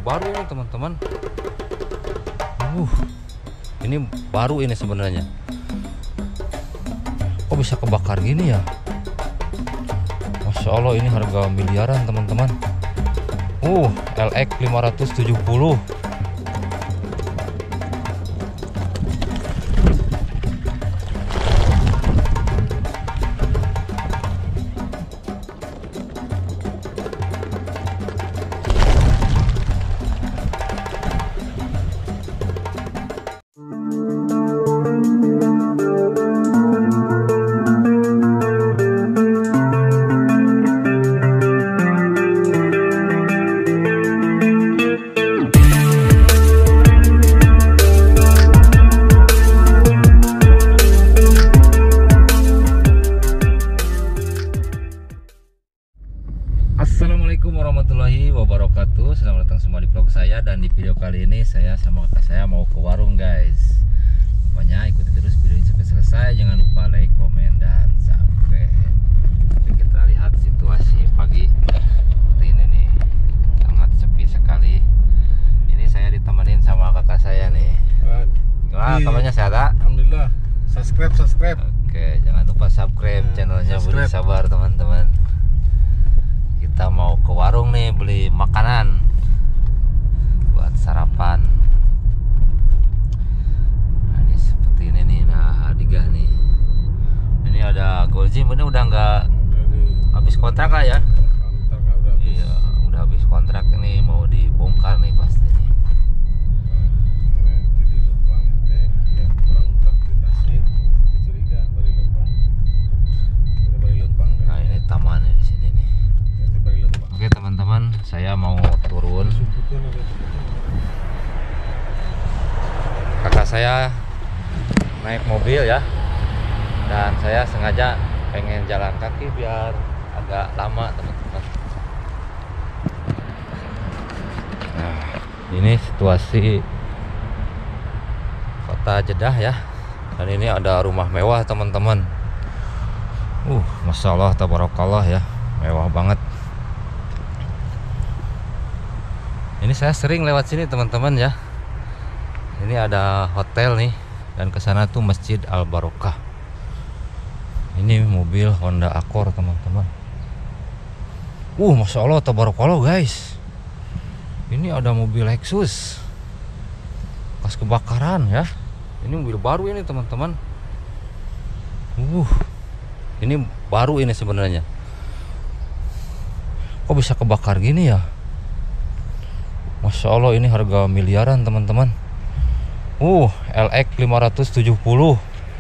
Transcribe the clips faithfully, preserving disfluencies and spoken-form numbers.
baru ini teman-teman. Uh, ini baru ini sebenarnya. Kok bisa kebakar gini ya? Masya Allah, ini harga miliaran teman-teman. Uh, L X lima ratus tujuh puluh. Assalamualaikum warahmatullahi wabarakatuh. Selamat datang semua di vlog saya. Dan di video kali ini saya sama kakak saya mau ke warung guys. Pokoknya ikuti terus video ini sampai selesai. Jangan lupa like, komen, dan subscribe. Oke, kita lihat situasi pagi seperti ini nih. Sangat sepi sekali. Ini saya ditemenin sama kakak saya nih. Gimana kabarnya, sehat? Alhamdulillah. Subscribe, subscribe. Oke, jangan lupa subscribe channelnya Budi subscribe. Sabar teman-teman. Kita mau ke warung nih beli makanan buat sarapan. Nah, ini seperti ini nih. Nah, Adiga nih. Ini ada Golzim, ini udah nggak habis kontrak lah ya? Iya, udah habis kontrak. Ini mau dibongkar nih pasti nih. Nah, ini tamannya di sini nih. Oke teman-teman, saya mau turun. Kakak saya naik mobil ya, dan saya sengaja pengen jalan kaki biar agak lama teman-teman. Nah, ini situasi kota Jeddah ya, dan ini ada rumah mewah teman-teman. Uh, masya Allah, tabarakallah ya, mewah banget. Ini saya sering lewat sini teman-teman ya. Ini ada hotel nih, dan kesana tuh Masjid Al Barokah. Ini mobil Honda Accord teman-teman. Uh, masya Allah, tabarakallah guys. Ini ada mobil Lexus pas kebakaran ya. Ini mobil baru ini teman-teman. Uh, ini baru ini sebenarnya. Kok bisa kebakar gini ya? Masya Allah, ini harga miliaran teman-teman. Uh, L X lima ratus tujuh puluh.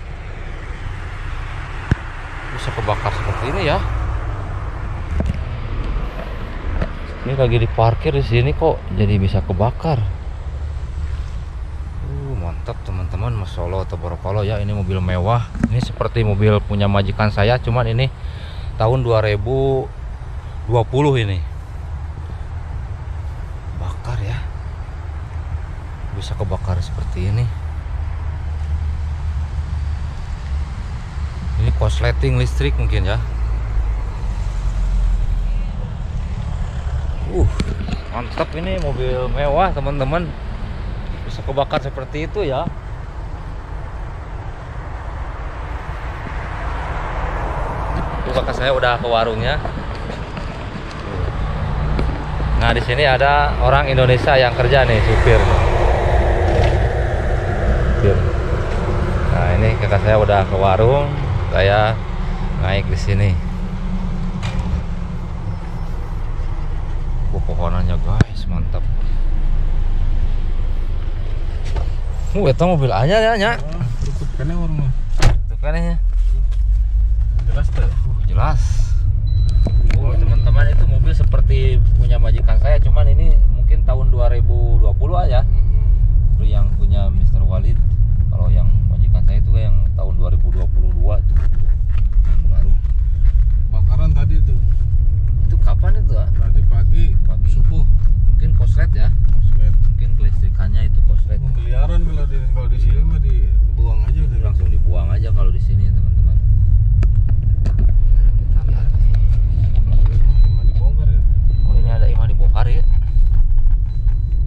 Bisa kebakar seperti ini ya. Ini lagi diparkir di sini kok jadi bisa kebakar. Uh, mantap teman-teman, masya Allah, tabarakallah ya. Ini mobil mewah. Ini seperti mobil punya majikan saya, cuman ini tahun dua ribu dua puluh ini. Ya, bisa kebakar seperti ini. Ini korsleting listrik mungkin ya. Uh, mantap, ini mobil mewah teman-teman. Bisa kebakar seperti itu ya. Tuh kakak saya udah ke warungnya. Nah, di sini ada orang Indonesia yang kerja nih, supir. Supir. Nah, ini kakak saya udah ke warung, saya naik di sini. Pepohonannya guys, mantap. Uh, itu mobil anyar ya, nya. Tutup kene warungnya. Tutup kene ya. Jelas tuh. Uh, jelas. Oh, teman-teman, itu mobil seperti punya majikan saya, cuman ini mungkin tahun dua ribu dua puluh aja. Itu yang punya mister Walid. Kalau yang majikan saya itu yang tahun dua ribu dua puluh dua tuh. Yang baru. Bakaran tadi tuh. Itu kapan itu, ah? Tadi pagi, Pagi. subuh. Mungkin koslet ya. Koslet. Mungkin kelistrikannya itu koslet. Miliaran kalau di kalau di sini mah dibuang aja udah. Langsung dibuang aja kalau di sini, teman-teman. Kita lihat nih. Imah dibongkar ya. Oh, ini ada imah dibongkar ya.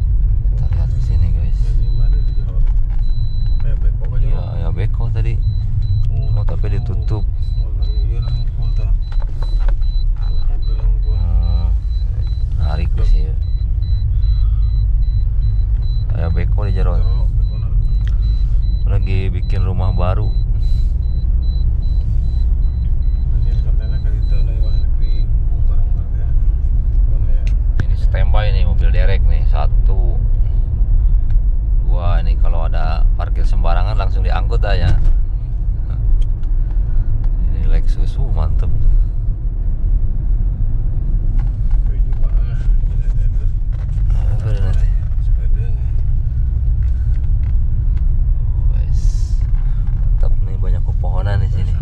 beberapa ini mobil derek nih, satu dua ini kalau ada parkir sembarangan langsung diangkut aja. Ini Lexus, uh, mantep. Apa ada nanti? Guys, mantap nih, banyak pepohonan di sini.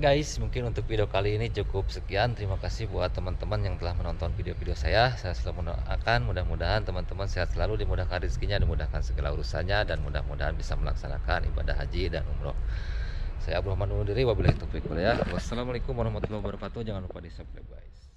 guys, mungkin untuk video kali ini cukup sekian. Terima kasih buat teman-teman yang telah menonton video-video saya. Saya selalu mendoakan mudah-mudahan teman-teman sehat selalu, dimudahkan rezekinya, dimudahkan segala urusannya, dan mudah-mudahan bisa melaksanakan ibadah haji dan umroh. Saya Abdul Rahman undur diri, wabillahi taufiq walhidayah. Wassalamualaikum warahmatullahi wabarakatuh. Jangan lupa di subscribe guys.